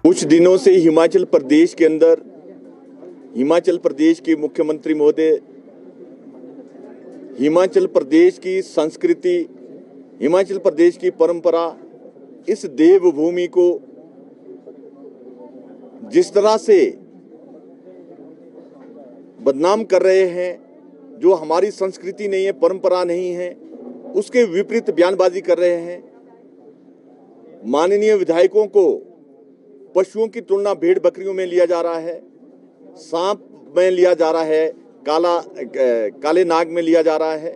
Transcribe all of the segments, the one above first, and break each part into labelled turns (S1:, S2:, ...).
S1: कुछ दिनों से हिमाचल प्रदेश के अंदर हिमाचल प्रदेश के मुख्यमंत्री महोदय हिमाचल प्रदेश की संस्कृति, हिमाचल प्रदेश की परंपरा, इस देवभूमि को जिस तरह से बदनाम कर रहे हैं, जो हमारी संस्कृति नहीं है, परंपरा नहीं है, उसके विपरीत बयानबाजी कर रहे हैं। माननीय विधायकों को पशुओं की तुलना भेड़ बकरियों में लिया जा रहा है, सांप में लिया जा रहा है, काले नाग में लिया जा रहा है।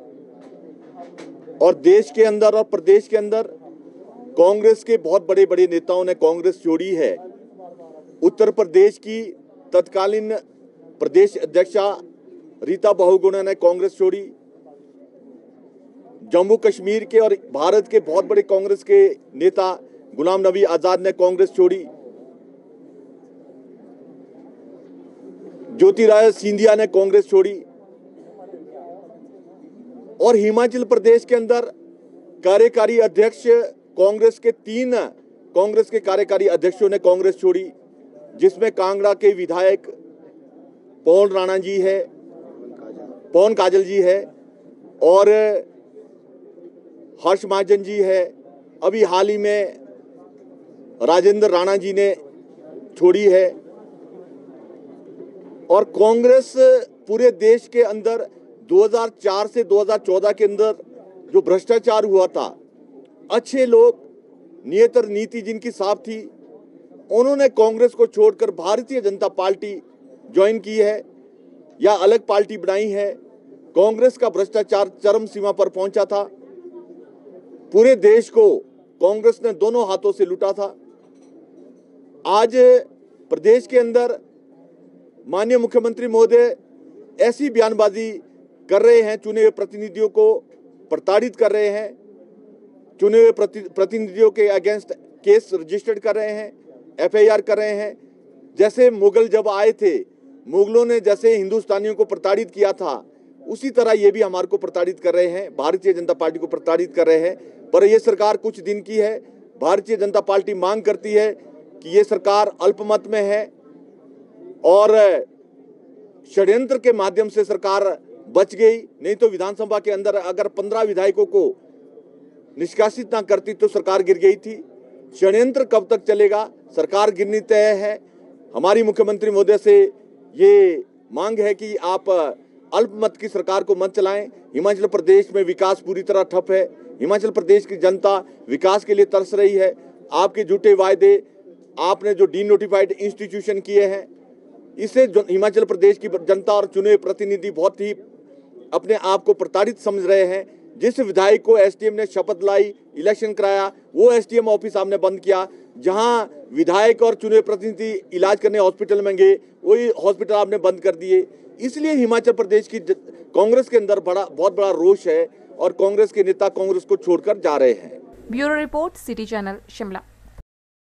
S1: और देश के अंदर और प्रदेश के अंदर कांग्रेस के बहुत बड़े बड़े नेताओं ने कांग्रेस छोड़ी है। उत्तर प्रदेश की तत्कालीन प्रदेश अध्यक्षा रीता बहुगुणा ने कांग्रेस छोड़ी। जम्मू कश्मीर के और भारत के बहुत बड़े कांग्रेस के नेता गुलाम नबी आजाद ने कांग्रेस छोड़ी। ज्योतिरादित्य सिंधिया ने कांग्रेस छोड़ी। और हिमाचल प्रदेश के अंदर कार्यकारी अध्यक्ष कांग्रेस के 3 कांग्रेस के कार्यकारी अध्यक्षों ने कांग्रेस छोड़ी, जिसमें कांगड़ा के विधायक पवन काजल जी है और हर्ष महाजन जी है। अभी हाल ही में राजेंद्र राणा जी ने छोड़ी है। और कांग्रेस पूरे देश के अंदर 2004 से 2014 के अंदर जो भ्रष्टाचार हुआ था, अच्छे लोग, नियतर नीति जिनकी साफ थी, उन्होंने कांग्रेस को छोड़कर भारतीय जनता पार्टी ज्वाइन की है या अलग पार्टी बनाई है। कांग्रेस का भ्रष्टाचार चरम सीमा पर पहुंचा था। पूरे देश को कांग्रेस ने दोनों हाथों से लूटा था। आज प्रदेश के अंदर माननीय मुख्यमंत्री महोदय ऐसी बयानबाजी कर रहे हैं, चुने हुए प्रतिनिधियों को प्रताड़ित कर रहे हैं, चुने हुए प्रतिनिधियों के अगेंस्ट केस रजिस्टर्ड कर रहे हैं, FIR कर रहे हैं। जैसे मुगल जब आए थे, मुगलों ने जैसे हिंदुस्तानियों को प्रताड़ित किया था, उसी तरह ये भी हमारे को प्रताड़ित कर रहे हैं, भारतीय जनता पार्टी को प्रताड़ित कर रहे हैं। पर ये सरकार कुछ दिन की है। भारतीय जनता पार्टी मांग करती है कि ये सरकार अल्पमत में है और षड्यंत्र के माध्यम से सरकार बच गई। नहीं तो विधानसभा के अंदर अगर 15 विधायकों को निष्कासित ना करती तो सरकार गिर गई थी। षड्यंत्र कब तक चलेगा? सरकार गिरनी तय है। हमारी मुख्यमंत्री महोदय से ये मांग है कि आप अल्पमत की सरकार को मत चलाएं। हिमाचल प्रदेश में विकास पूरी तरह ठप है। हिमाचल प्रदेश की जनता विकास के लिए तरस रही है। आपके झूठे वायदे, आपने जो डीनोटिफाइड इंस्टीट्यूशन किए हैं, इससे हिमाचल प्रदेश की जनता और चुने प्रतिनिधि बहुत ही अपने आप को प्रताड़ित समझ रहे हैं। जिस विधायक को SDM ने शपथ लाई, इलेक्शन कराया, वो SDM ऑफिस आपने बंद किया। जहां विधायक और चुने प्रतिनिधि इलाज करने हॉस्पिटल में गए, वही हॉस्पिटल आपने बंद कर दिए। इसलिए हिमाचल प्रदेश की कांग्रेस के अंदर बहुत बड़ा रोष है और कांग्रेस के नेता कांग्रेस को छोड़कर जा रहे हैं।
S2: Bureau report, city channel, Shimla.